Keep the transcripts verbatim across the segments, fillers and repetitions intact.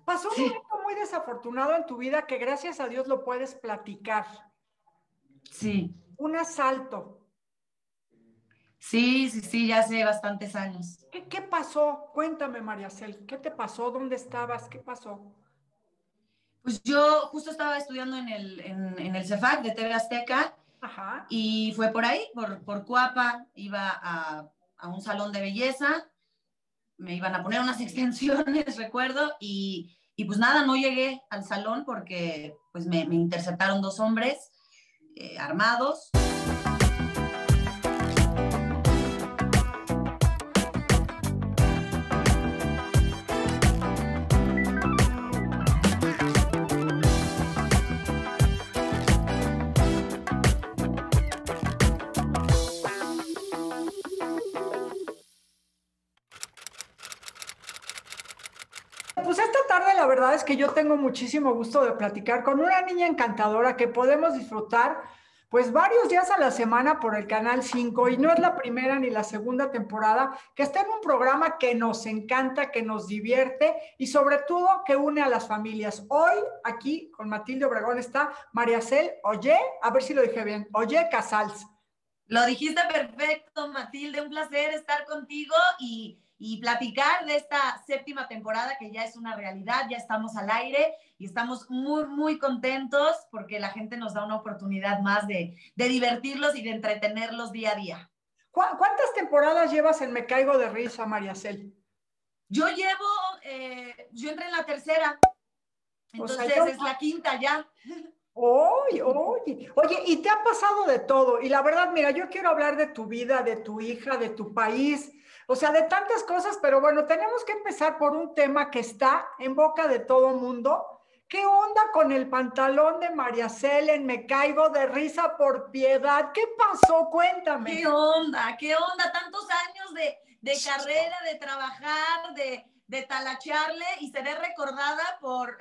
Pasó un Sí. momento muy desafortunado en tu vida que gracias a Dios lo puedes platicar. Sí. Un asalto. Sí, sí, sí, ya hace bastantes años. ¿Qué, qué pasó? Cuéntame, Mariacel, ¿qué te pasó? ¿Dónde estabas? ¿Qué pasó? Pues yo justo estaba estudiando en el, en, en el CEFAC de T V Azteca Ajá. y fue por ahí, por, por Cuapa, iba a, a un salón de belleza, me iban a poner unas extensiones, recuerdo, y, y pues nada, no llegué al salón porque pues me, me interceptaron dos hombres eh, armados. Pues esta tarde la verdad es que yo tengo muchísimo gusto de platicar con una niña encantadora que podemos disfrutar pues varios días a la semana por el Canal cinco y no es la primera ni la segunda temporada, que está en un programa que nos encanta, que nos divierte y sobre todo que une a las familias. Hoy aquí con Matilde Obregón está Mariacel Ollé, a ver si lo dije bien, Ollé Casals. Lo dijiste perfecto, Matilde, un placer estar contigo y, y platicar de esta séptima temporada que ya es una realidad, ya estamos al aire y estamos muy, muy contentos porque la gente nos da una oportunidad más de, de divertirlos y de entretenerlos día a día. ¿Cuántas temporadas llevas en Me Caigo de Risa, Mariacel? Yo llevo, eh, yo entré en la tercera, entonces O sea, yo... es la quinta ya. Oye, oye, oye, y te ha pasado de todo. Y la verdad, mira, yo quiero hablar de tu vida, de tu hija, de tu país, o sea, de tantas cosas, pero bueno, tenemos que empezar por un tema que está en boca de todo mundo. ¿Qué onda con el pantalón de María Celen? Me caigo de risa por piedad. ¿Qué pasó? Cuéntame. ¿Qué onda? ¿Qué onda? Tantos años de, de carrera, de trabajar, de, de talachearle y seré recordada por,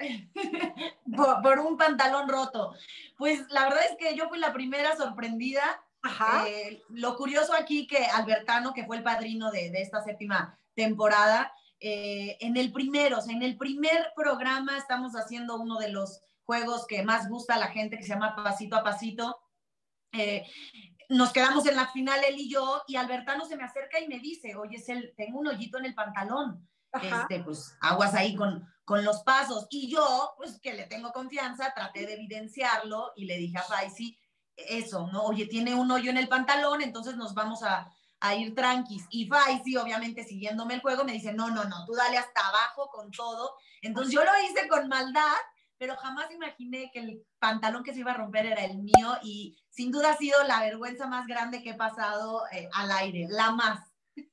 por, por un pantalón roto. Pues la verdad es que yo fui la primera sorprendida. Ajá. Eh, lo curioso aquí que Albertano, que fue el padrino de, de esta séptima temporada, eh, en el primero, o sea, en el primer programa estamos haciendo uno de los juegos que más gusta a la gente, que se llama Pasito a Pasito. Eh, nos quedamos en la final él y yo, y Albertano se me acerca y me dice, oye, Cel, tengo un hoyito en el pantalón, Ajá. este, pues aguas ahí con, con los pasos. Y yo, pues que le tengo confianza, traté de evidenciarlo y le dije a Faisy eso, ¿no? Oye, tiene un hoyo en el pantalón, entonces nos vamos a, a ir tranquis. Y Faisy, obviamente siguiéndome el juego, me dice, no, no, no, tú dale hasta abajo con todo. Entonces yo lo hice con maldad, pero jamás imaginé que el pantalón que se iba a romper era el mío y sin duda ha sido la vergüenza más grande que he pasado eh, al aire, la más.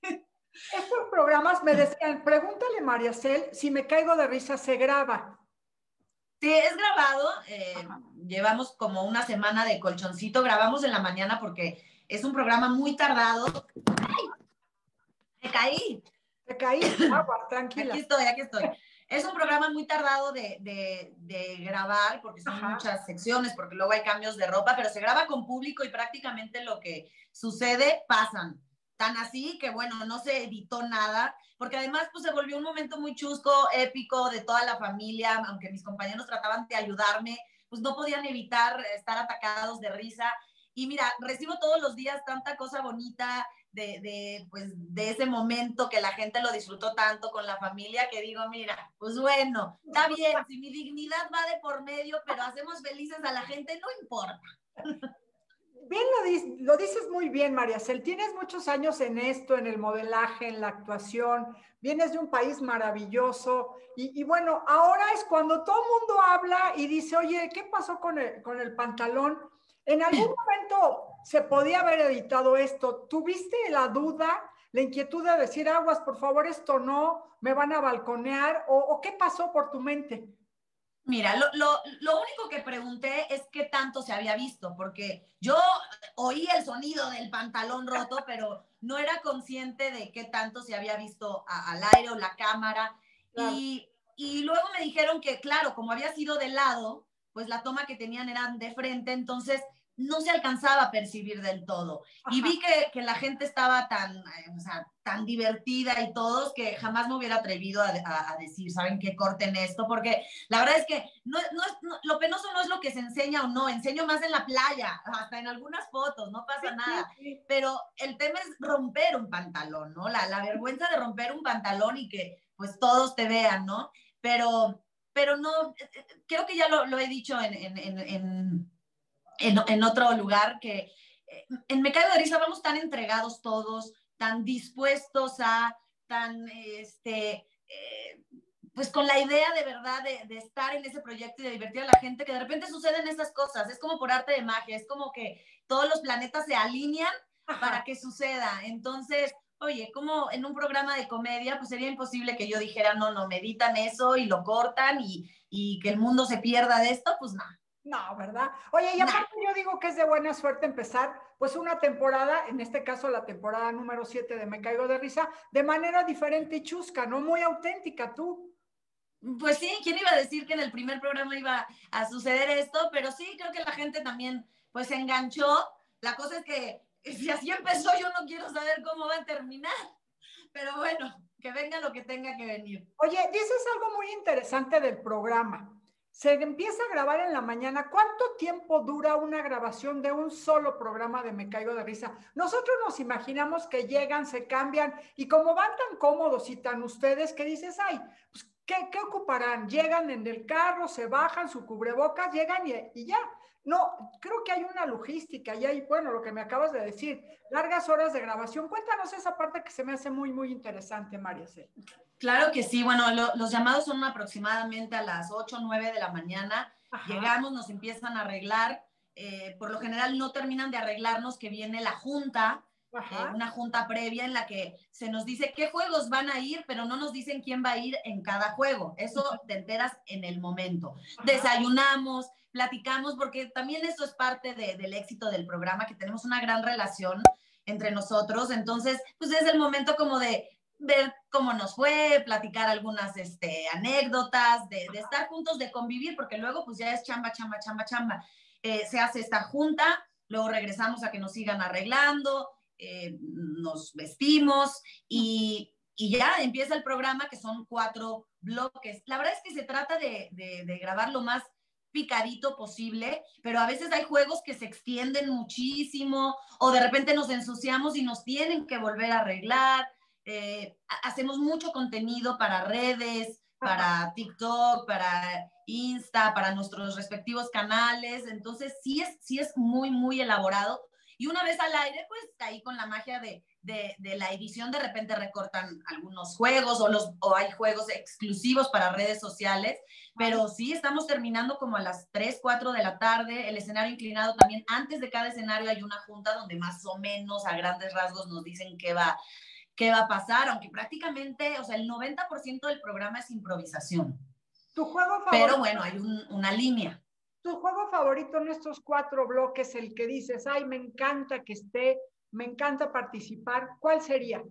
Estos programas me decían, pregúntale, Mariacel, si Me Caigo de Risa se graba. Sí, es grabado, eh, llevamos como una semana de colchoncito, grabamos en la mañana porque es un programa muy tardado. ¡Ay! Me caí. Te caíste, agua, tranquila. Aquí estoy, aquí estoy. Es un programa muy tardado de, de, de grabar porque son Ajá. muchas secciones, porque luego hay cambios de ropa, pero se graba con público y prácticamente lo que sucede pasan. Tan así que, bueno, no se editó nada, porque además pues se volvió un momento muy chusco, épico, de toda la familia, aunque mis compañeros trataban de ayudarme, pues no podían evitar estar atacados de risa. Y mira, recibo todos los días tanta cosa bonita, de, de, pues, de ese momento que la gente lo disfrutó tanto con la familia, que digo, mira, pues bueno, está bien, si mi dignidad va de por medio, pero hacemos felices a la gente, no importa. Bien lo, dices, lo dices muy bien, Mariacel. Tienes muchos años en esto, en el modelaje, en la actuación. Vienes de un país maravilloso. Y, y bueno, ahora es cuando todo el mundo habla y dice, oye, ¿qué pasó con el, con el pantalón? En algún momento se podía haber editado esto. ¿Tuviste la duda, la inquietud de decir, aguas, por favor, esto no, me van a balconear? ¿O, o qué pasó por tu mente? Mira, lo, lo, lo único que pregunté es qué tanto se había visto, porque yo oí el sonido del pantalón roto, pero no era consciente de qué tanto se había visto a, al aire o la cámara. Claro. Y, y luego me dijeron que, claro, como había sido de lado, pues la toma que tenían era de frente, entonces no se alcanzaba a percibir del todo. Ajá. Y vi que, que la gente estaba tan, o sea, tan divertida y todos que jamás me hubiera atrevido a, a, a decir, ¿saben qué? Corten esto, porque la verdad es que no, no es, no, lo penoso no es lo que se enseña o no, enseño más en la playa, hasta en algunas fotos, no pasa nada, pero el tema es romper un pantalón, ¿no? La, la vergüenza de romper un pantalón y que pues todos te vean, ¿no? Pero, pero no, creo que ya lo, lo he dicho en, en, en, en En, en otro lugar, que en Me Caigo de Risa vamos tan entregados todos, tan dispuestos a, tan, este, eh, pues con la idea de verdad de, de estar en ese proyecto y de divertir a la gente, que de repente suceden estas cosas, es como por arte de magia, es como que todos los planetas se alinean para que suceda. Entonces, oye, como en un programa de comedia, pues sería imposible que yo dijera, no, no, meditan eso y lo cortan y, y que el mundo se pierda de esto, pues no. No, ¿verdad? Oye, y aparte nah. yo digo que es de buena suerte empezar pues una temporada, en este caso la temporada número siete de Me Caigo de Risa, de manera diferente y chusca, ¿no? Muy auténtica tú. Pues sí, ¿quién iba a decir que en el primer programa iba a suceder esto? Pero sí, creo que la gente también pues se enganchó. La cosa es que si así empezó, yo no quiero saber cómo va a terminar. Pero bueno, que venga lo que tenga que venir. Oye, dices algo muy interesante del programa. Se empieza a grabar en la mañana. ¿Cuánto tiempo dura una grabación de un solo programa de Me Caigo de Risa? Nosotros nos imaginamos que llegan, se cambian y como van tan cómodos y tan ustedes que dices, ay, pues, ¿qué, qué ocuparán? Llegan en el carro, se bajan su cubrebocas, llegan y, y ya. No, creo que hay una logística y hay, bueno, lo que me acabas de decir, largas horas de grabación. Cuéntanos esa parte que se me hace muy, muy interesante, María C. Claro que sí, bueno, lo, los llamados son aproximadamente a las ocho o nueve de la mañana. Ajá. Llegamos, nos empiezan a arreglar, eh, por lo general no terminan de arreglarnos, que viene la junta, eh, una junta previa en la que se nos dice qué juegos van a ir, pero no nos dicen quién va a ir en cada juego. Eso te enteras en el momento. Ajá. Desayunamos, platicamos, porque también eso es parte de, del éxito del programa, que tenemos una gran relación entre nosotros. Entonces, pues es el momento como de ver cómo nos fue, platicar algunas este, anécdotas, de, de estar juntos, de convivir, porque luego pues ya es chamba, chamba, chamba, chamba. Eh, se hace esta junta, luego regresamos a que nos sigan arreglando, eh, nos vestimos y, y ya empieza el programa, que son cuatro bloques. La verdad es que se trata de, de, de grabar lo más picadito posible, pero a veces hay juegos que se extienden muchísimo o de repente nos ensuciamos y nos tienen que volver a arreglar. Eh, hacemos mucho contenido para redes, para TikTok, para Insta, para nuestros respectivos canales. Entonces sí es, sí es muy, muy elaborado. Y una vez al aire, pues ahí con la magia de, de, de la edición, de repente recortan algunos juegos o, los, o hay juegos exclusivos para redes sociales. Pero sí, estamos terminando como a las tres, cuatro de la tarde. El escenario inclinado también. Antes de cada escenario hay una junta donde más o menos a grandes rasgos nos dicen qué va qué va a pasar, aunque prácticamente, o sea, el noventa por ciento del programa es improvisación. ¿Tu juego favorito? Pero bueno, hay un, una línea. ¿Tu juego favorito en estos cuatro bloques, el que dices, ay, me encanta que esté, me encanta participar, cuál sería?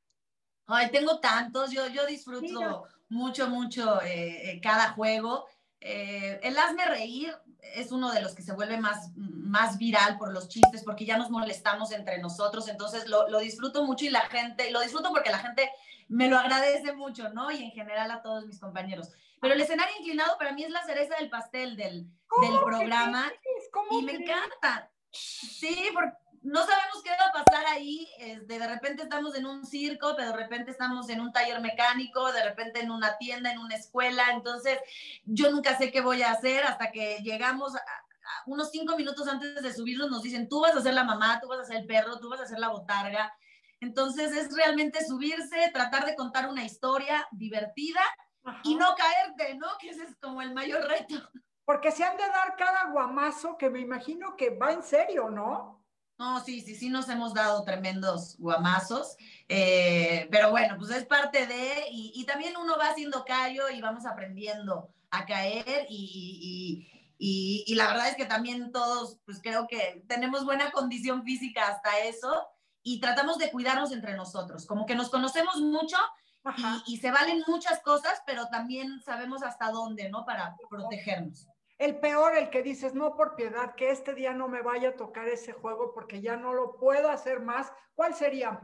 Ay, tengo tantos, yo, yo disfruto Mira. mucho, mucho eh, cada juego. Eh, el Hazme Reír es uno de los que se vuelve más, más viral por los chistes, porque ya nos molestamos entre nosotros, entonces lo, lo disfruto mucho y la gente, lo disfruto porque la gente me lo agradece mucho, ¿no? Y en general a todos mis compañeros. Pero el escenario inclinado para mí es la cereza del pastel del, del programa y me crees? encanta. Sí, porque no sabemos qué va a pasar ahí, este, de repente estamos en un circo, pero de repente estamos en un taller mecánico, de repente en una tienda, en una escuela, entonces yo nunca sé qué voy a hacer hasta que llegamos a, a unos cinco minutos antes de subirnos, nos dicen, tú vas a ser la mamá, tú vas a ser el perro, tú vas a ser la botarga. Entonces es realmente subirse, tratar de contar una historia divertida. Ajá. Y no caerte, ¿no? Que ese es como el mayor reto. Porque se han de dar cada guamazo que me imagino que va en serio, ¿no? No, sí, sí, sí nos hemos dado tremendos guamazos, eh, pero bueno, pues es parte de, y, y también uno va haciendo callo y vamos aprendiendo a caer y, y, y, y la verdad es que también todos, pues creo que tenemos buena condición física hasta eso y tratamos de cuidarnos entre nosotros, como que nos conocemos mucho y, y se valen muchas cosas, pero también sabemos hasta dónde, ¿no? Para protegernos. El peor, el que dices, no, por piedad, que este día no me vaya a tocar ese juego porque ya no lo puedo hacer más. ¿Cuál sería?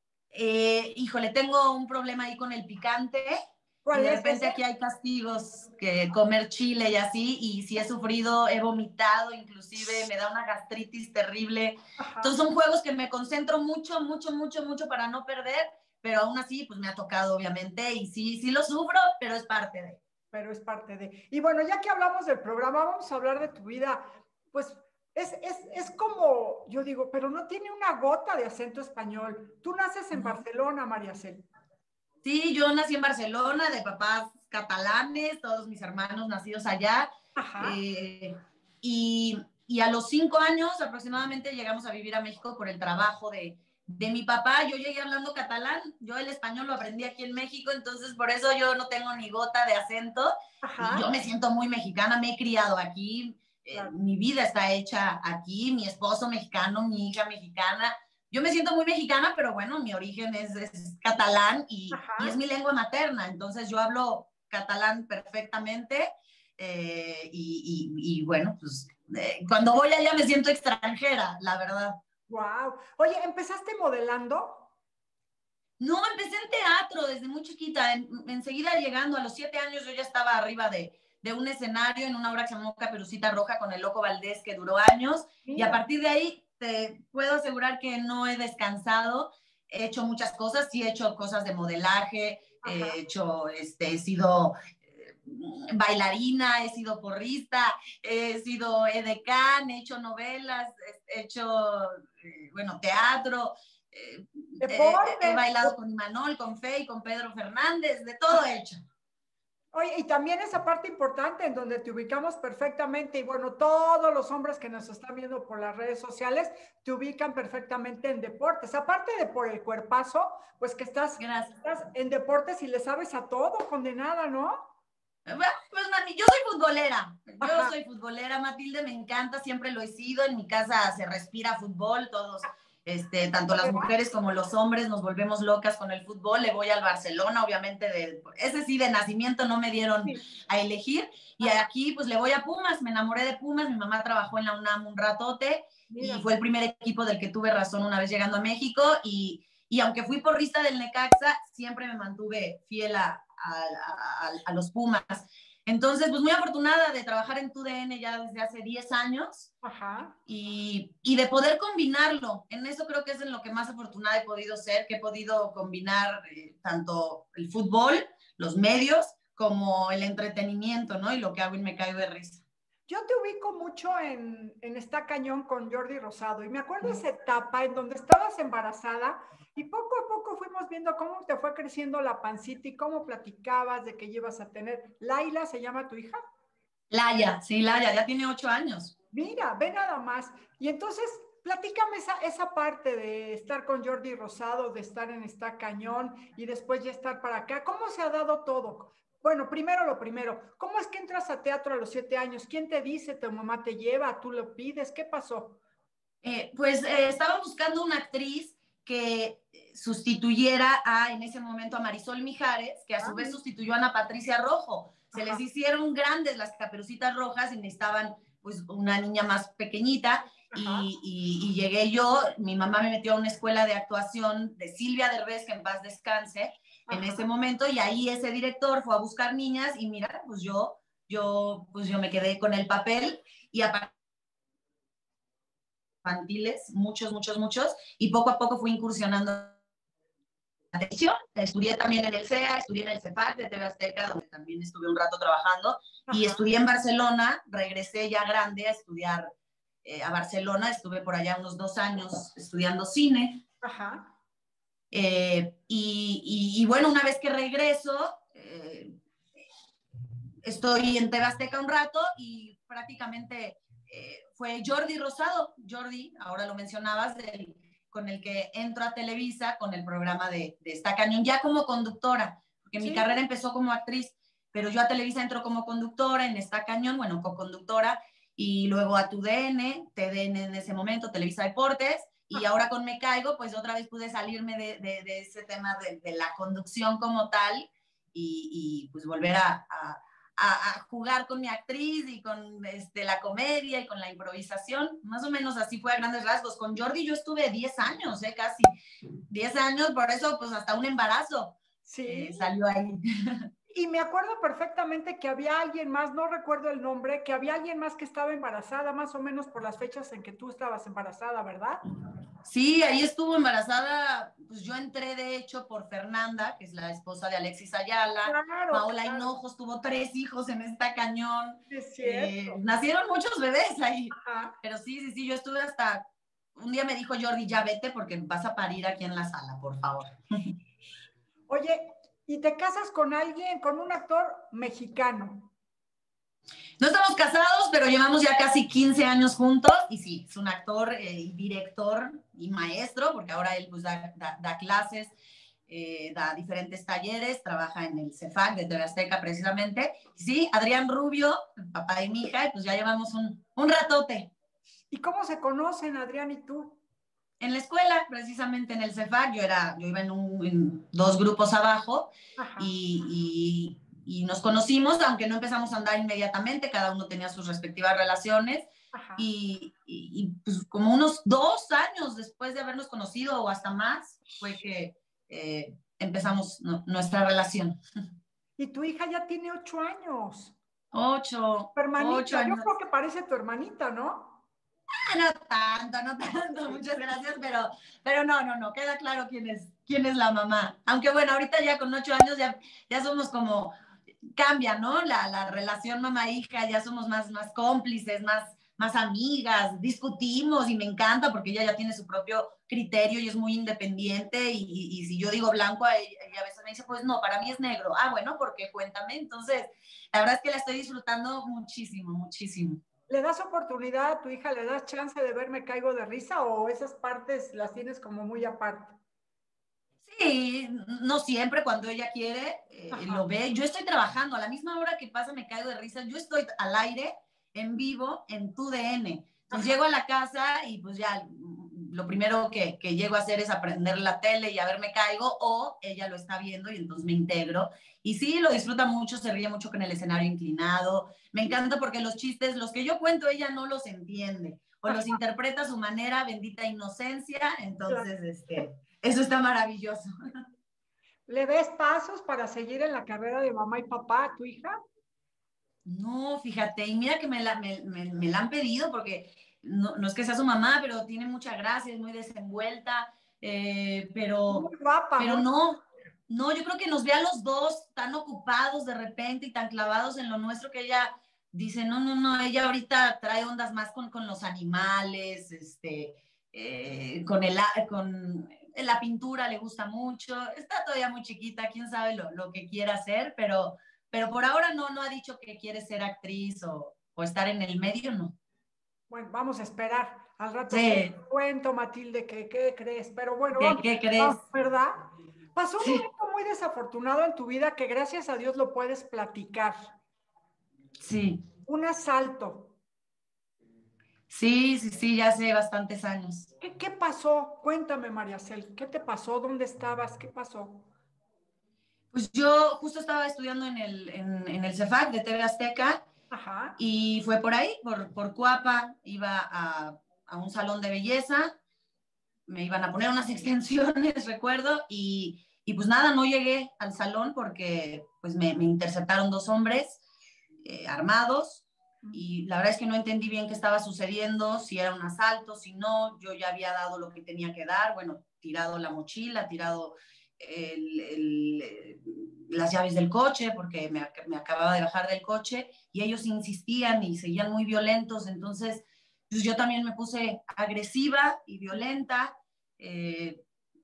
Eh, híjole, tengo un problema ahí con el picante y ¿Cuál de es repente ese? aquí hay castigos, que comer chile y así, y si he sufrido, he vomitado, inclusive me da una gastritis terrible. Ajá. Entonces son juegos que me concentro mucho, mucho, mucho, mucho para no perder, pero aún así pues me ha tocado obviamente y sí, sí lo sufro, pero es parte de. Pero es parte de... Y bueno, ya que hablamos del programa, vamos a hablar de tu vida. Pues es, es, es como, yo digo, pero no tiene una gota de acento español. Tú naces en Barcelona, María Cel. Sí, yo nací en Barcelona, de papás catalanes, todos mis hermanos nacidos allá. Ajá. Eh, y, y, a los cinco años aproximadamente llegamos a vivir a México por el trabajo de, de mi papá. Yo llegué hablando catalán, yo el español lo aprendí aquí en México, entonces por eso yo no tengo ni gota de acento y yo Ajá. me siento muy mexicana, me he criado aquí, eh, Claro. mi vida está hecha aquí, mi esposo mexicano, mi hija mexicana. Yo me siento muy mexicana, pero bueno, mi origen es, es catalán y, y, es Ajá. mi lengua materna, entonces yo hablo catalán perfectamente eh, y, y, y, bueno, pues eh, cuando voy allá me siento extranjera, la verdad. Wow. Oye, ¿empezaste modelando? No, empecé en teatro desde muy chiquita, en, enseguida llegando a los siete años yo ya estaba arriba de, de un escenario en una obra que se llamó Caperucita Roja con el Loco Valdés, que duró años, y a Mira. partir de ahí te puedo asegurar que no he descansado, he hecho muchas cosas, sí he hecho cosas de modelaje, Ajá. he hecho, este, he sido eh, bailarina, he sido porrista, he sido edecán, he hecho novelas, he hecho, eh, bueno, teatro, eh, eh, he Deporte. bailado con Imanol, con Fey, con Pedro Fernández, de todo he hecho. Oye, y también esa parte importante en donde te ubicamos perfectamente, y bueno, todos los hombres que nos están viendo por las redes sociales te ubican perfectamente en deportes. Aparte de por el cuerpazo, pues que estás, Gracias. estás en deportes y le sabes a todo, condenada, ¿no? Bueno, pues mami, yo soy futbolera, yo Ajá. soy futbolera, Matilde, me encanta, siempre lo he sido, en mi casa se respira fútbol, todos, este, tanto las mujeres como los hombres nos volvemos locas con el fútbol, le voy al Barcelona, obviamente, de, ese sí, de nacimiento no me dieron Sí. a elegir, y aquí pues le voy a Pumas, me enamoré de Pumas, mi mamá trabajó en la UNAM un ratote, Mira. y fue el primer equipo del que tuve razón una vez llegando a México, y, y aunque fui porrista del Necaxa, siempre me mantuve fiel a, a, a, a los Pumas. Entonces, pues muy afortunada de trabajar en T U D N ya desde hace diez años Ajá. y, y de poder combinarlo. En eso creo que es en lo que más afortunada he podido ser, que he podido combinar eh, tanto el fútbol, los medios, como el entretenimiento, ¿no? Y lo que hago y me caigo de risa. Yo te ubico mucho en, en Está Cañón con Jordi Rosado y me acuerdo esa etapa en donde estabas embarazada y poco a poco fuimos viendo cómo te fue creciendo la pancita y cómo platicabas de que llevas a tener. ¿Laila se llama tu hija? Laia, sí, Laia, ya tiene ocho años. Mira, ve nada más. Y entonces, platícame esa, esa parte de estar con Jordi Rosado, de estar en Está Cañón y después ya estar para acá. ¿Cómo se ha dado todo? Bueno, primero lo primero, ¿cómo es que entras a teatro a los siete años? ¿Quién te dice? ¿Tu mamá te lleva? ¿Tú lo pides? ¿Qué pasó? Eh, pues eh, estaba buscando una actriz que sustituyera a, en ese momento, a Marisol Mijares, que a Ah, su vez sustituyó a Ana Patricia Rojo. Se les ajá, hicieron grandes las Caperucitas Rojas y necesitaban pues una niña más pequeñita ajá, y, y, y llegué yo, mi mamá me metió a una escuela de actuación de Silvia Derbez, que en paz descanse, en ajá. ese momento, y ahí ese director fue a buscar niñas y mira, pues yo, yo, pues yo me quedé con el papel y a partir infantiles, muchos, muchos, muchos, y poco a poco fui incursionando en la televisión. Estudié también en el C E A, estudié en el CEPAC de T V Azteca, donde también estuve un rato trabajando, y Ajá. estudié en Barcelona, regresé ya grande a estudiar eh, a Barcelona, estuve por allá unos dos años estudiando cine, Ajá. eh, y, y, y, bueno, una vez que regreso, eh, estoy en T V Azteca un rato y prácticamente eh, fue Jordi Rosado, Jordi, ahora lo mencionabas, del, con el que entro a Televisa con el programa de, de Está Cañón, ya como conductora, porque mi Sí. carrera empezó como actriz, pero yo a Televisa entro como conductora en Está Cañón, bueno, co-conductora, y luego a T U D N, T D N en ese momento, Televisa Deportes, y ahora con Me Caigo, pues otra vez pude salirme de, de, de ese tema de, de la conducción como tal y, y pues volver a, a a, a jugar con mi actriz y con este, la comedia y con la improvisación. Más o menos así fue a grandes rasgos. Con Jordi yo estuve diez años, ¿eh? Casi diez años, por eso pues hasta un embarazo Sí. eh, salió ahí. Y me acuerdo perfectamente que había alguien más, no recuerdo el nombre, que había alguien más que estaba embarazada, más o menos por las fechas en que tú estabas embarazada, ¿verdad? Sí, ahí estuvo embarazada, pues yo entré de hecho por Fernanda, que es la esposa de Alexis Ayala. Claro, Paola claro. Hinojos tuvo tres hijos en esta cañón. Es Eh, cierto. nacieron muchos bebés ahí. Ajá. Pero sí, sí, sí, yo estuve hasta... Un día me dijo Jordi, ya vete porque vas a parir aquí en la sala, por favor. Oye, ¿y te casas con alguien, con un actor mexicano? No estamos casados, pero llevamos ya casi quince años juntos y sí, es un actor eh, y director y maestro, porque ahora él pues da, da, da clases, eh, da diferentes talleres, trabaja en el CEFAC de T V Azteca precisamente. Sí, Adrián Rubio, el papá de mi hija, y pues ya llevamos un, un ratote. ¿Y cómo se conocen, Adrián y tú? En la escuela, precisamente en el CEFAC, yo, era, yo iba en, un, en dos grupos abajo y, y, y nos conocimos, aunque no empezamos a andar inmediatamente, cada uno tenía sus respectivas relaciones. Y, y, y pues como unos dos años después de habernos conocido o hasta más, fue que eh, empezamos no, nuestra relación. Y tu hija ya tiene ocho años. Ocho. Tu hermanita, Ocho años. yo creo que parece tu hermanita, ¿no? Ah, no tanto, no tanto, muchas gracias, pero, pero no, no, no, queda claro quién es, quién es la mamá. Aunque bueno, ahorita ya con ocho años ya, ya somos como, cambia, ¿no? La, la relación mamá-hija, ya somos más, más cómplices, más, más amigas, discutimos y me encanta porque ella ya tiene su propio criterio y es muy independiente y, y, y si yo digo blanco, ella, ella a veces me dice, pues no, para mí es negro. Ah, bueno, porque cuéntame. Entonces, la verdad es que la estoy disfrutando muchísimo, muchísimo. ¿Le das oportunidad a tu hija? ¿Le das chance de ver Me Caigo de Risa o esas partes las tienes como muy aparte? Sí, no siempre, cuando ella quiere, eh, lo ve. Yo estoy trabajando, a la misma hora que pasa me caigo de risa, yo estoy al aire, en vivo, en tu D N. Entonces Ajá. Llego a la casa y pues ya lo primero que, que llego a hacer es aprender la tele y a ver me caigo, o ella lo está viendo y entonces me integro. Y sí, lo disfruta mucho, se ríe mucho con el escenario inclinado. Me encanta porque los chistes, los que yo cuento, ella no los entiende o los interpreta a su manera, bendita inocencia. Entonces, este... Eso está maravilloso. ¿Le ves pasos para seguir en la carrera de mamá y papá a tu hija? No, fíjate, y mira que me la, me, me, me la han pedido porque no, no es que sea su mamá, pero tiene mucha gracia, es muy desenvuelta, eh, pero, muy guapa, pero muy... no, no, yo creo que nos ve a los dos tan ocupados de repente y tan clavados en lo nuestro que ella dice, no, no, no, ella ahorita trae ondas más con, con los animales, este, eh, con, el, con la pintura le gusta mucho, está todavía muy chiquita, quién sabe lo, lo que quiera hacer, pero... Pero por ahora no, no ha dicho que quiere ser actriz o, o estar en el medio, no. Bueno, vamos a esperar. Al rato sí. te cuento, Matilde, que qué crees. Pero bueno, ¿Qué, vamos, ¿qué crees? vamos, ¿verdad? Pasó un sí. momento muy desafortunado en tu vida que gracias a Dios lo puedes platicar. Sí. Un asalto. Sí, sí, sí, ya hace bastantes años. ¿Qué, qué pasó? Cuéntame, Mariacel, ¿qué te pasó? ¿Dónde estabas? ¿Qué pasó? Pues yo justo estaba estudiando en el, en, en el CEFAC de T V Azteca. Ajá. Y fue por ahí, por, por Coapa, iba a, a un salón de belleza, me iban a poner unas extensiones, recuerdo, y, y pues nada, no llegué al salón porque pues me, me interceptaron dos hombres eh, armados y la verdad es que no entendí bien qué estaba sucediendo, si era un asalto, si no, yo ya había dado lo que tenía que dar, bueno, tirado la mochila, tirado el, el, las llaves del coche, porque me, me acababa de bajar del coche, y ellos insistían y seguían muy violentos, entonces pues yo también me puse agresiva y violenta, eh,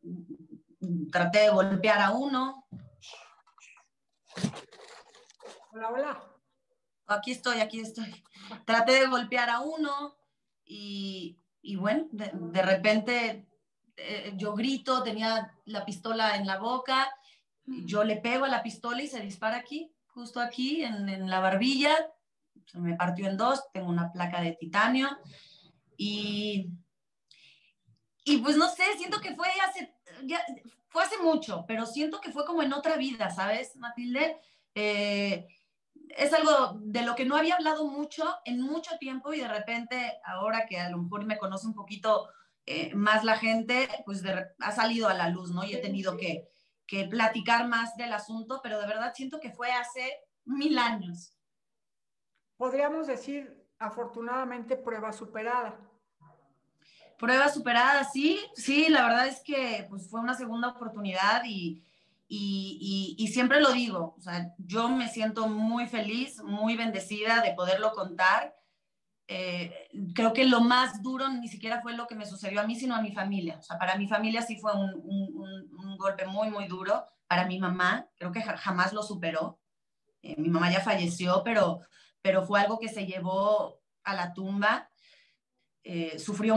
traté de golpear a uno. Hola, hola. Aquí estoy, aquí estoy. Traté de golpear a uno y, y bueno, de, de repente eh, yo grito, tenía la pistola en la boca, yo le pego a la pistola y se dispara aquí, justo aquí, en, en la barbilla, se me partió en dos, tengo una placa de titanio y, y pues no sé, siento que fue hace, ya, fue hace mucho, pero siento que fue como en otra vida, ¿sabes, Matilde? Eh, es algo de lo que no había hablado mucho en mucho tiempo y de repente, ahora que a lo mejor me conoce un poquito eh, más la gente, pues de, ha salido a la luz, ¿no? Y he tenido que, que platicar más del asunto, pero de verdad siento que fue hace mil años. Podríamos decir, afortunadamente, prueba superada. Prueba superada, sí, sí, la verdad es que pues, fue una segunda oportunidad y, y, y, y siempre lo digo, o sea, yo me siento muy feliz, muy bendecida de poderlo contar. Eh, creo que lo más duro ni siquiera fue lo que me sucedió a mí, sino a mi familia. O sea, para mi familia sí fue un, un, un, un golpe muy, muy duro. Para mi mamá, creo que jamás lo superó. Eh, mi mamá ya falleció, pero, pero fue algo que se llevó a la tumba. Eh, sufrió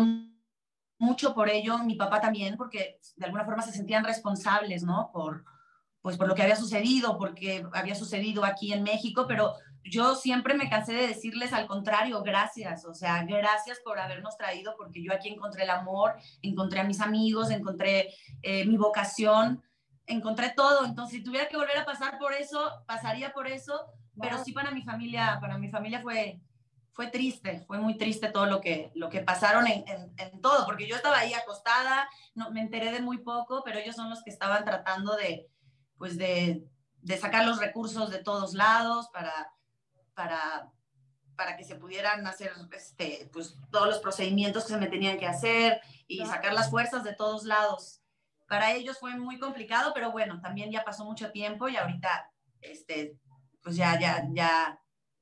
mucho por ello, mi papá también, porque de alguna forma se sentían responsables, ¿no? Por, pues por lo que había sucedido, porque había sucedido aquí en México, pero yo siempre me cansé de decirles al contrario, gracias, o sea, gracias por habernos traído, porque yo aquí encontré el amor, encontré a mis amigos, encontré eh, mi vocación, encontré todo, entonces si tuviera que volver a pasar por eso, pasaría por eso, pero sí para mi familia, para mi familia fue, fue triste, fue muy triste todo lo que, lo que pasaron en, en, en todo, porque yo estaba ahí acostada, no, me enteré de muy poco, pero ellos son los que estaban tratando de, pues de, de sacar los recursos de todos lados para, para, para que se pudieran hacer este, pues, todos los procedimientos que se me tenían que hacer y sacar las fuerzas de todos lados. Para ellos fue muy complicado, pero bueno, también ya pasó mucho tiempo y ahorita este, pues ya, ya, ya,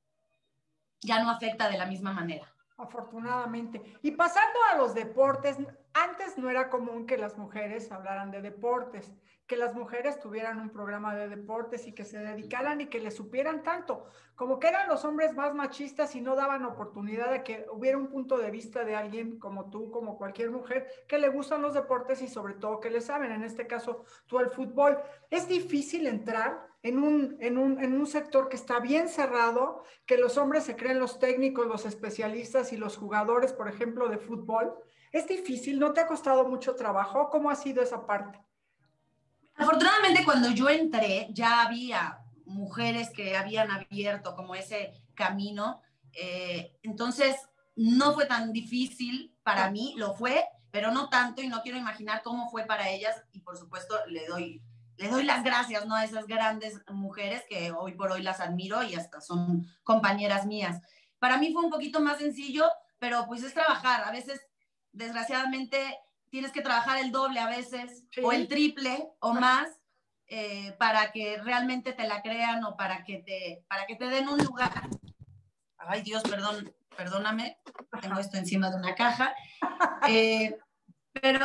ya no afecta de la misma manera. Afortunadamente. Y pasando a los deportes, antes no era común que las mujeres hablaran de deportes, que las mujeres tuvieran un programa de deportes y que se dedicaran y que le supieran tanto, como que eran los hombres más machistas y no daban oportunidad de que hubiera un punto de vista de alguien como tú, como cualquier mujer, que le gustan los deportes y sobre todo que le saben, en este caso tú el fútbol. Es difícil entrar en un, en un, en un sector que está bien cerrado, que los hombres se creen los técnicos, los especialistas y los jugadores, por ejemplo, de fútbol. ¿Es difícil? ¿No te ha costado mucho trabajo? ¿Cómo ha sido esa parte? Afortunadamente, cuando yo entré, ya había mujeres que habían abierto como ese camino. Eh, entonces, no fue tan difícil para mí, lo fue, pero no tanto y no quiero imaginar cómo fue para ellas. Y por supuesto, le doy, le doy las gracias, ¿no? A esas grandes mujeres que hoy por hoy las admiro y hasta son compañeras mías. Para mí fue un poquito más sencillo, pero pues es trabajar. A veces, desgraciadamente, tienes que trabajar el doble a veces, sí, o el triple o más, eh, para que realmente te la crean o para que te, para que te den un lugar. Ay, Dios, perdón, perdóname, tengo esto encima de una caja. Eh, pero,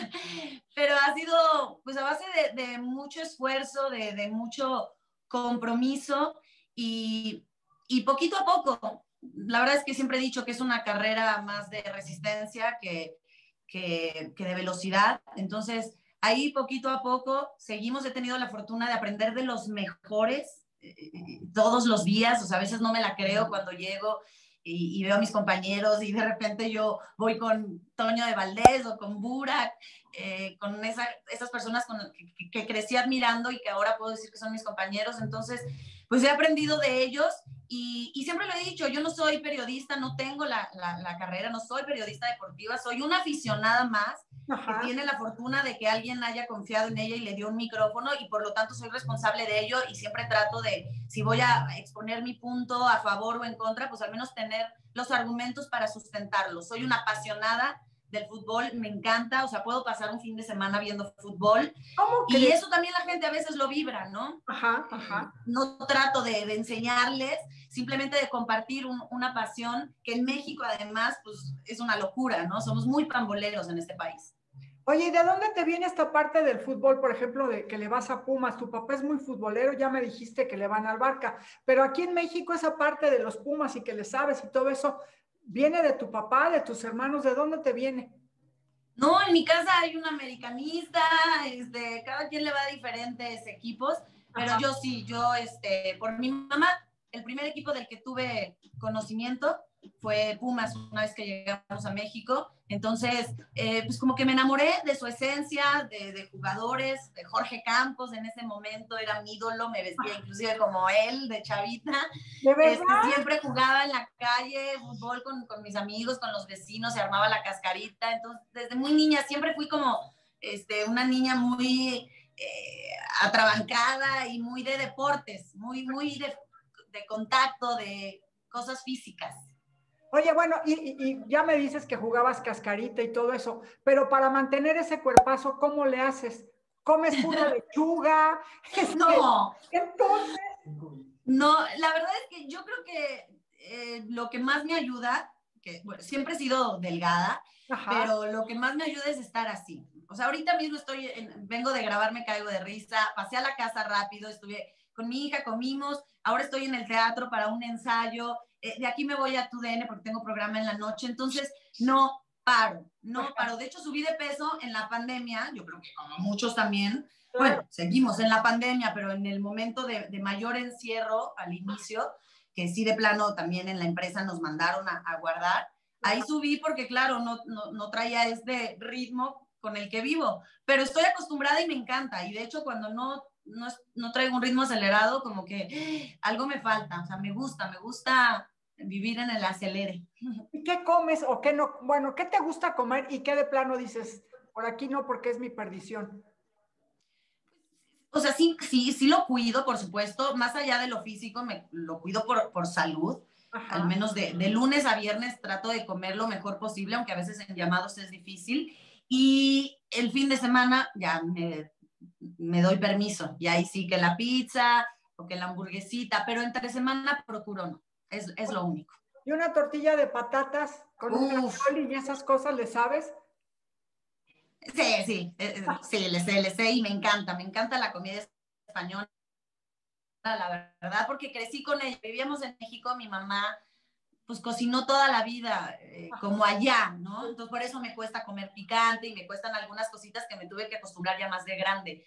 pero ha sido pues a base de, de mucho esfuerzo, de, de mucho compromiso y, y poquito a poco. La verdad es que siempre he dicho que es una carrera más de resistencia que, que, que de velocidad. Entonces, ahí poquito a poco seguimos. He tenido la fortuna de aprender de los mejores eh, todos los días. O sea, a veces no me la creo cuando llego y, y veo a mis compañeros y de repente yo voy con Toño de Valdés o con Burak, eh, con esa, esas personas con que, que crecí admirando y que ahora puedo decir que son mis compañeros. Entonces, pues he aprendido de ellos y, y siempre lo he dicho, yo no soy periodista, no tengo la, la, la carrera, no soy periodista deportiva, soy una aficionada más. Ajá. Que tiene la fortuna de que alguien haya confiado en ella y le dio un micrófono y por lo tanto soy responsable de ello y siempre trato de, si voy a exponer mi punto a favor o en contra, pues al menos tener los argumentos para sustentarlo. Soy una apasionada del fútbol, me encanta, o sea, puedo pasar un fin de semana viendo fútbol y eso también la gente a veces lo vibra, ¿no? Ajá, ajá. No trato de, de enseñarles, simplemente de compartir un, una pasión que en México además pues es una locura, ¿no? Somos muy pamboleros en este país. Oye, ¿y de dónde te viene esta parte del fútbol, por ejemplo, de que le vas a Pumas? Tu papá es muy futbolero, ya me dijiste que le van al Barca, pero aquí en México esa parte de los Pumas y que le sabes y todo eso, ¿viene de tu papá, de tus hermanos? ¿De dónde te viene? No, en mi casa hay un americanista, este, cada quien le va a diferentes equipos, pero Ajá. yo sí, yo, este, por mi mamá, el primer equipo del que tuve conocimiento fue Pumas, una vez que llegamos a México. Entonces, eh, pues como que me enamoré de su esencia, de, de jugadores, de Jorge Campos, en ese momento era mi ídolo, me vestía inclusive como él, de chavita. ¿De verdad? Este, siempre jugaba en la calle, fútbol con, con mis amigos, con los vecinos, se armaba la cascarita. Entonces, desde muy niña siempre fui como este, una niña muy eh, atrabancada y muy de deportes, muy, muy de, de contacto, de cosas físicas. Oye, bueno, y, y, y ya me dices que jugabas cascarita y todo eso, pero para mantener ese cuerpazo, ¿cómo le haces? ¿Comes pura lechuga? Este, No, entonces, no, la verdad es que yo creo que eh, lo que más me ayuda, que bueno, siempre he sido delgada, ajá, pero lo que más me ayuda es estar así. O sea, ahorita mismo estoy, en, vengo de grabar, me caigo de risa, pasé a la casa rápido, estuve con mi hija, comimos, ahora estoy en el teatro para un ensayo, eh, de aquí me voy a TUDN porque tengo programa en la noche, entonces no paro, no paro. De hecho, subí de peso en la pandemia, yo creo que como muchos también. claro. Bueno, seguimos en la pandemia, pero en el momento de, de mayor encierro al inicio, que sí de plano también en la empresa nos mandaron a, a guardar, ahí subí porque claro, no, no, no traía este ritmo con el que vivo, pero estoy acostumbrada y me encanta, y de hecho cuando no, no, no traigo un ritmo acelerado, como que algo me falta, o sea, me gusta, me gusta vivir en el acelere. ¿Y qué comes o qué no? Bueno, ¿qué te gusta comer y qué de plano dices, por aquí no, porque es mi perdición? O sea, sí, sí, sí lo cuido, por supuesto, más allá de lo físico, me, lo cuido por, por salud. Al Ajá. menos de, de lunes a viernes trato de comer lo mejor posible, aunque a veces en llamados es difícil. Y el fin de semana ya me, me doy permiso. Y ahí sí que la pizza o que la hamburguesita, pero entre semana procuro no. Es, es lo único. Y una tortilla de patatas con un Uf, ravioli y esas cosas, ¿le sabes? sí, sí, eh, sí, le sé, le sé y me encanta, me encanta la comida española, la verdad, porque crecí con ella. Vivíamos en México, mi mamá pues cocinó toda la vida eh, como allá, ¿no? Entonces por eso me cuesta comer picante y me cuestan algunas cositas que me tuve que acostumbrar ya más de grande.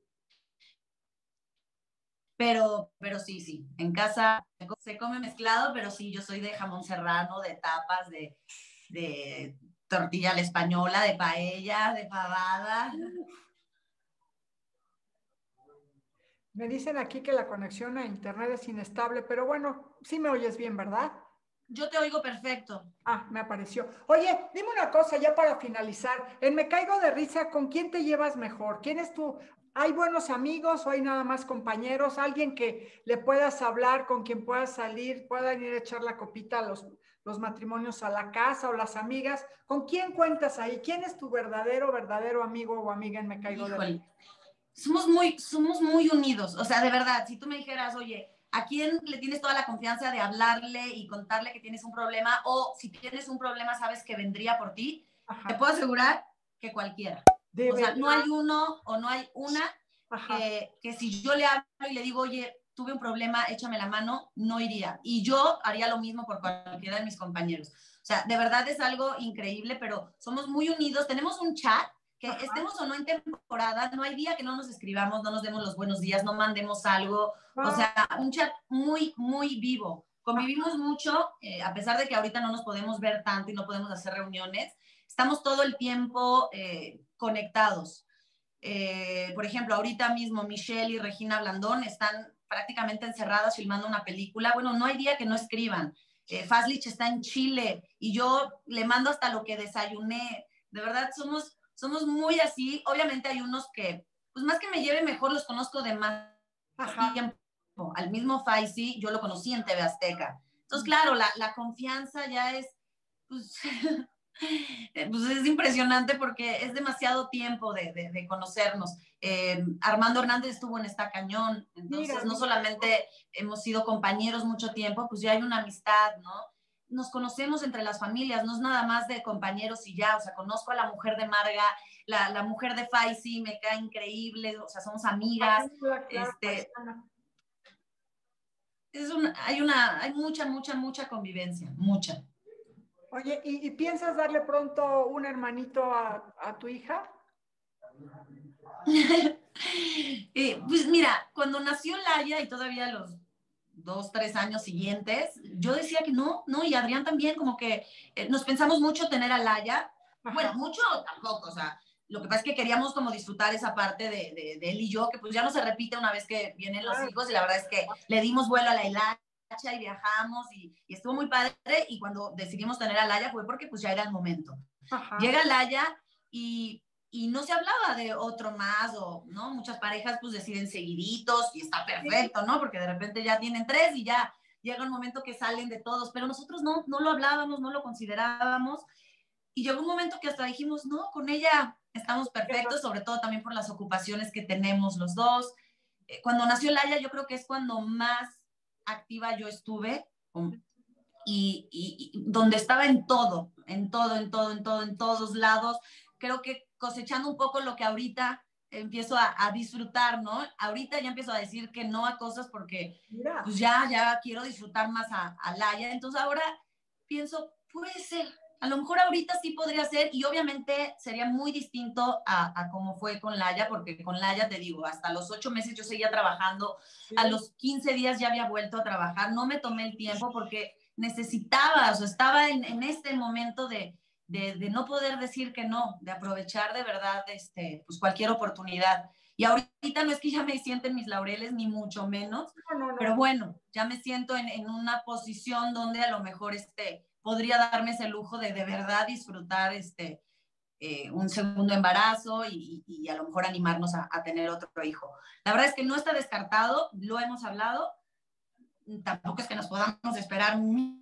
Pero, pero sí, sí, en casa se come mezclado, pero sí, yo soy de jamón serrano, de tapas, de, de tortilla a la española, de paella, de fabada. Me dicen aquí que la conexión a internet es inestable, pero bueno, sí me oyes bien, ¿verdad? Yo te oigo perfecto. Ah, me apareció. Oye, dime una cosa ya para finalizar. En Me Caigo de Risa, ¿con quién te llevas mejor? ¿Quién es tu... ¿Hay buenos amigos o hay nada más compañeros? ¿Alguien que le puedas hablar, con quien puedas salir, puedan ir a echar la copita a los, los matrimonios a la casa o las amigas? ¿Con quién cuentas ahí? ¿Quién es tu verdadero, verdadero amigo o amiga en Me Caigo de Risa? Híjole, somos muy, somos muy unidos. O sea, de verdad, si tú me dijeras, oye, ¿a quién le tienes toda la confianza de hablarle y contarle que tienes un problema? O si tienes un problema, sabes que vendría por ti. Te Ajá. puedo asegurar que cualquiera. De O sea, verdad. no hay uno o no hay una Ajá. que, que si yo le hablo y le digo, oye, tuve un problema, échame la mano, no iría. Y yo haría lo mismo por cualquiera de mis compañeros. O sea, de verdad es algo increíble, pero somos muy unidos. Tenemos un chat que Ajá. estemos o no en temporada, no hay día que no nos escribamos, no nos demos los buenos días, no mandemos algo. O Ah, sea, un chat muy, muy vivo. Convivimos mucho, eh, a pesar de que ahorita no nos podemos ver tanto y no podemos hacer reuniones, estamos todo el tiempo eh, conectados. Eh, por ejemplo, ahorita mismo Michelle y Regina Blandón están prácticamente encerradas filmando una película. Bueno, no hay día que no escriban. Eh, Fazlich está en Chile y yo le mando hasta lo que desayuné. De verdad, somos, somos muy así. Obviamente hay unos que, pues más que me lleve mejor, los conozco de más ajá. tiempo. Al mismo Faisy, yo lo conocí en T V Azteca. Entonces, claro, la, la confianza ya es, pues, pues es impresionante porque es demasiado tiempo de, de, de conocernos. Eh, Armando Hernández estuvo en Está Cañón, Mira, entonces no mira. solamente hemos sido compañeros mucho tiempo, pues ya hay una amistad, ¿no? Nos conocemos entre las familias, no es nada más de compañeros y ya, o sea, conozco a la mujer de Marga, la, la mujer de Faisy, me cae increíble, o sea, somos amigas, Paisana, claro, este, paisana. es una, hay una, hay mucha, mucha, mucha convivencia, mucha. Oye, ¿y, y piensas darle pronto un hermanito a, a tu hija? eh, pues mira, cuando nació Laia y todavía los dos, tres años siguientes, yo decía que no, no, y Adrián también, como que eh, nos pensamos mucho tener a Laia. Ajá. Bueno, mucho tampoco, o sea, lo que pasa es que queríamos como disfrutar esa parte de, de, de él y yo, que pues ya no se repite una vez que vienen los hijos, y la verdad es que le dimos vuelo a la hilacha y viajamos, y, y estuvo muy padre, y cuando decidimos tener a Laia fue porque pues ya era el momento. Ajá. Llega Laia y, y no se hablaba de otro más, o, ¿no? Muchas parejas pues deciden seguiditos, y está perfecto, ¿no? Porque de repente ya tienen tres y ya llega un momento que salen de todos, pero nosotros no, no lo hablábamos, no lo considerábamos, y llegó un momento que hasta dijimos, no, con ella estamos perfectos, sobre todo también por las ocupaciones que tenemos los dos. Cuando nació Laia, yo creo que es cuando más activa yo estuve, y, y, y donde estaba en todo, en todo, en todo, en todo, en todos lados. Creo que cosechando un poco lo que ahorita empiezo a, a disfrutar, ¿no? Ahorita ya empiezo a decir que no a cosas porque pues ya, ya quiero disfrutar más a, a Laia. Entonces ahora pienso, puede ser, a lo mejor ahorita sí podría ser, y obviamente sería muy distinto a, a cómo fue con Laia, porque con Laia, te digo, hasta los ocho meses yo seguía trabajando, sí. A los quince días ya había vuelto a trabajar, no me tomé el tiempo porque necesitaba, o sea, estaba en, en este momento de, de, de no poder decir que no, de aprovechar de verdad este, pues cualquier oportunidad. Y ahorita no es que ya me sienten en mis laureles, ni mucho menos, no, no, no. Pero bueno, ya me siento en, en una posición donde a lo mejor este, podría darme ese lujo de de verdad disfrutar este, eh, un segundo embarazo, y, y a lo mejor animarnos a, a tener otro hijo. La verdad es que no está descartado, lo hemos hablado, tampoco es que nos podamos esperar miles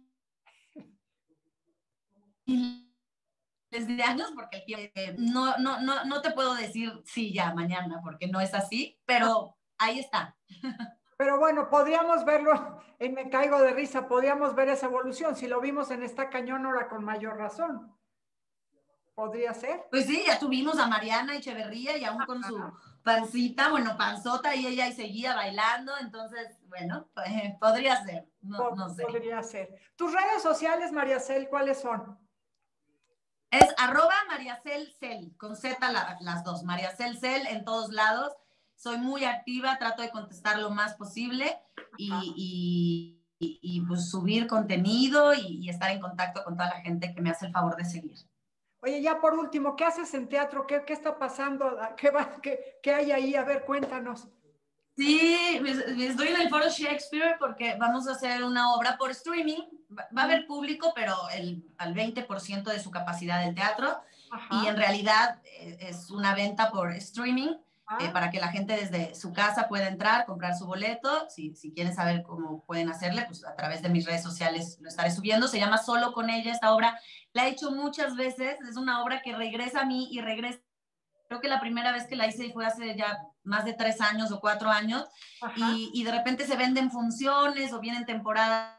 de años, porque el tiempo, eh, no, no, no, no te puedo decir sí ya mañana, porque no es así, pero ahí está. Pero bueno, podríamos verlo, en Me Caigo de Risa, podríamos ver esa evolución. Si lo vimos en Está Cañón, ahora con mayor razón. ¿Podría ser? Pues sí, ya tuvimos a Mariana Echeverría, y aún con su pancita, bueno, panzota, y ella y seguía bailando, entonces, bueno, pues, podría ser, no, no sé. Podría ser. ¿Tus redes sociales, Mariacel, cuáles son? Es arroba Mariacel Cel, con Z la, las dos, Mariacel Cel en todos lados. Soy muy activa, trato de contestar lo más posible, y, y, y, y pues subir contenido, y, y estar en contacto con toda la gente que me hace el favor de seguir. Oye, ya por último, ¿qué haces en teatro? ¿Qué, qué está pasando? ¿Qué, va, qué, ¿Qué hay ahí? A ver, cuéntanos. Sí, estoy en el Foro Shakespeare porque vamos a hacer una obra por streaming. Va a haber público, pero el, al veinte por ciento de su capacidad del teatro. Ajá. Y en realidad es una venta por streaming, ah. eh, para que la gente desde su casa pueda entrar, comprar su boleto. Si, si quieren saber cómo pueden hacerle, pues a través de mis redes sociales lo estaré subiendo. Se llama Solo con ella esta obra. La he hecho muchas veces. Es una obra que regresa a mí y regresa. Creo que la primera vez que la hice fue hace ya más de tres años o cuatro años, y, y de repente se venden funciones o vienen temporadas.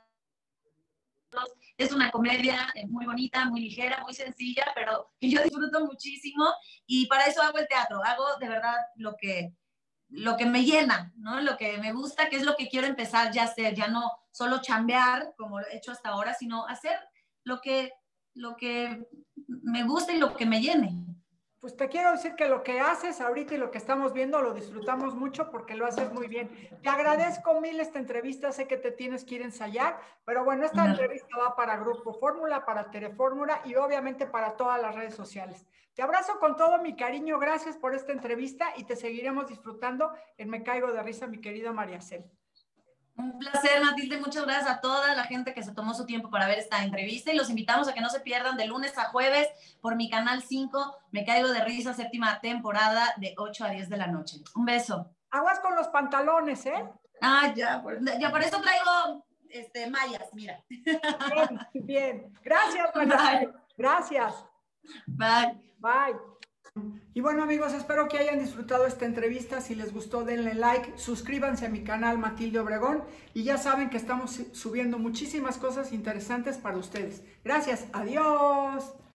Es una comedia muy bonita, muy ligera, muy sencilla, pero que yo disfruto muchísimo, y para eso hago el teatro. Hago de verdad lo que, lo que me llena, ¿no? Lo que me gusta, que es lo que quiero empezar ya a hacer, ya no solo chambear como lo he hecho hasta ahora, sino hacer lo que, lo que me gusta y lo que me llene. Pues te quiero decir que lo que haces ahorita y lo que estamos viendo lo disfrutamos mucho porque lo haces muy bien. Te agradezco mil esta entrevista, sé que te tienes que ir a ensayar, pero bueno, esta entrevista va para Grupo Fórmula, para Telefórmula y obviamente para todas las redes sociales. Te abrazo con todo mi cariño, gracias por esta entrevista y te seguiremos disfrutando en Me Caigo de Risa, mi querida Mariacel. Un placer, Matilde. Muchas gracias a toda la gente que se tomó su tiempo para ver esta entrevista, y los invitamos a que no se pierdan de lunes a jueves por mi canal cinco, Me Caigo de Risa, séptima temporada, de ocho a diez de la noche. Un beso. Aguas con los pantalones, ¿eh? Ah, ya, ya por eso traigo este, mallas, mira. Bien, bien. Gracias, María. Gracias. Bye. Bye. Y bueno, amigos, espero que hayan disfrutado esta entrevista. Si les gustó, denle like, suscríbanse a mi canal Matilde Obregón, y ya saben que estamos subiendo muchísimas cosas interesantes para ustedes. Gracias, adiós.